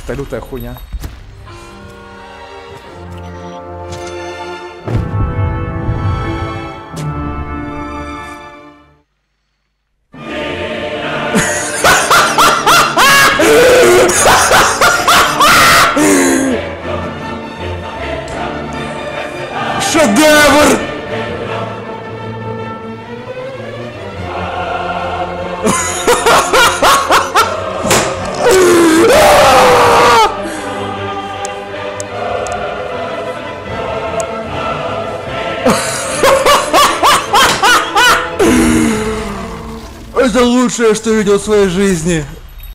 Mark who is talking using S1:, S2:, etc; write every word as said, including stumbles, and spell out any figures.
S1: просто лютая хуйня. Шедевр! Это лучшее, что видел в своей жизни.